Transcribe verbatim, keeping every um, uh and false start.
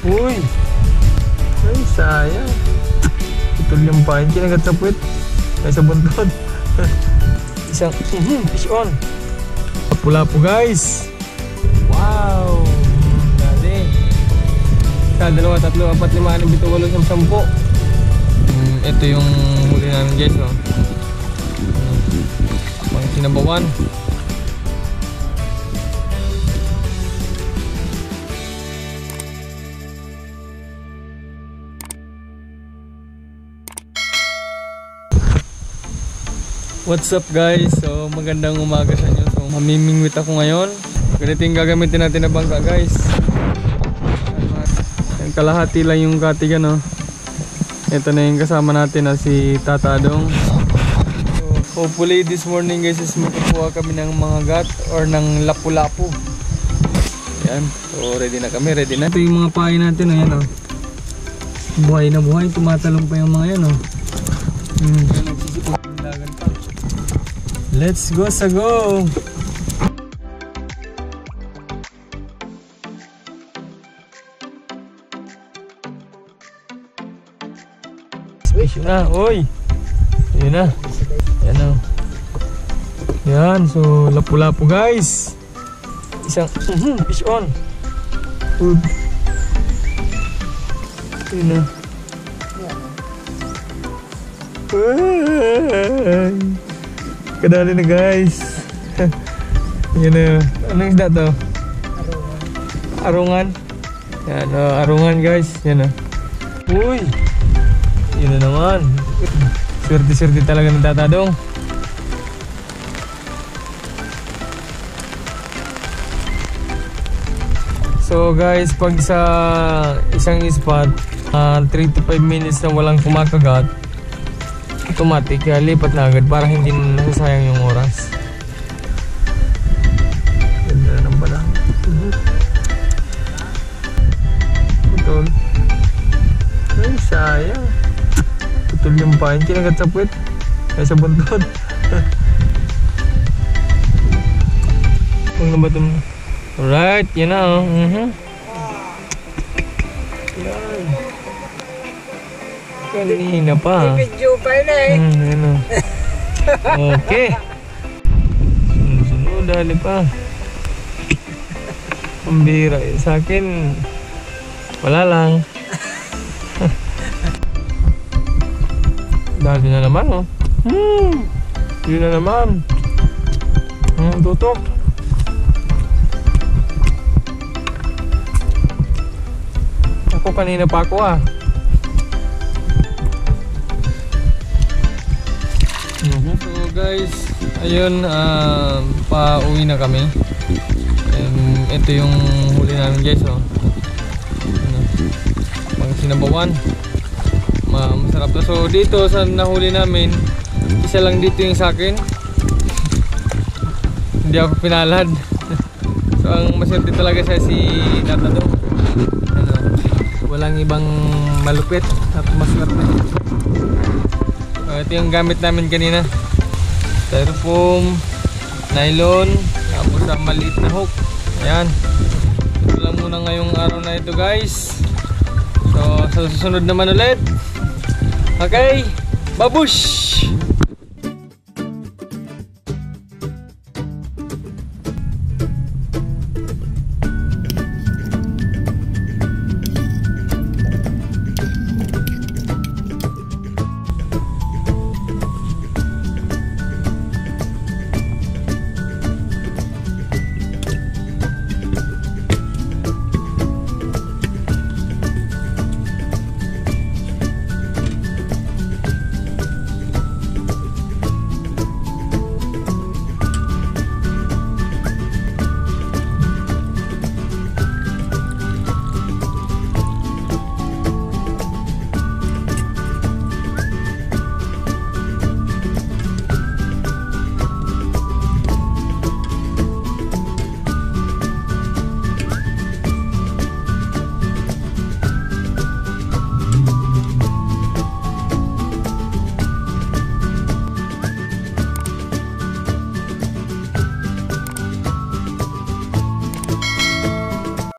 Uy! Ay, sayang. Putol yung pain. Kinagat sa puwit. Ay, sa buntot. Isang, mm-hmm, fish on. Pula po guys. Wow! Dali. Isa, dalawa, tatlo, apat, lima, anim, pito, walo, siyam, sampo. Um, ito yung huli namin guys. Oh. Pang sinabawan. What's up guys? So magandang umaga sa inyo. So mamimingwit ako ngayon. Ganito yung gagamitin natin na bangka guys. Yung kalahati lang yung katigan, no? Ito na yung kasama natin na si Tata Adong. So hopefully this morning guys is makakuha kami ng mga gat or ng lapu-lapu. Yan. So ready na kami, ready na. Ito yung mga pahay natin, ayan, oh. Buhay na buhay, tumatalong pa yung mga yan, oh. Hmm. Let's go sa go! Fish na, oy! Ayan na. Ayan na. Ayan, so lapu-lapu guys. Isang, uh-huh, fish on. Food. Ayan na. Ay! Kadali na guys. Yan na. Anong isda to? Arungan. Yan, uh, arungan guys. Yan na. Uy! Yan na naman. Swerte-swerte talaga ng Tata Adong. So guys, pag sa isang spot, uh, three to five minutes na walang kumakagat, automatic, kaya lipat na agad para hindi na nasasayang yung oras. Ganda na pala. Putol. Ay, sayang. Putol yung pain. Kinagat sa puwit. Ay, sa buntot. Kung nabatom. Alright, yan na, oh. Uh-huh. Yan. Kanina pa. Video pa yun eh. Hmm, ano. Okay. Sunod-sunod, dali pa. Pambira. Sa akin, wala lang. Dali na naman, oh. Hmm. Dali na naman. Hmm, tutok. Ako kanina pa ako, ah. So guys, ayun, uh, pa-uwi na kami. And ito yung huli namin guys, oh. Pang sinabawan. Ma masarap na. So dito sa nahuli namin, isa lang dito yung sa akin. Hindi ako pinalad. So ang maswerte talaga siya si Tata Adong. Ano, walang ibang malupit at maswerte. So, ito yung gamit namin kanina. Styrofoam, nylon, tapos ang maliit na hook. Ayan. Ito lang muna ngayong araw na ito guys. So sa susunod naman ulit. Okay, babush!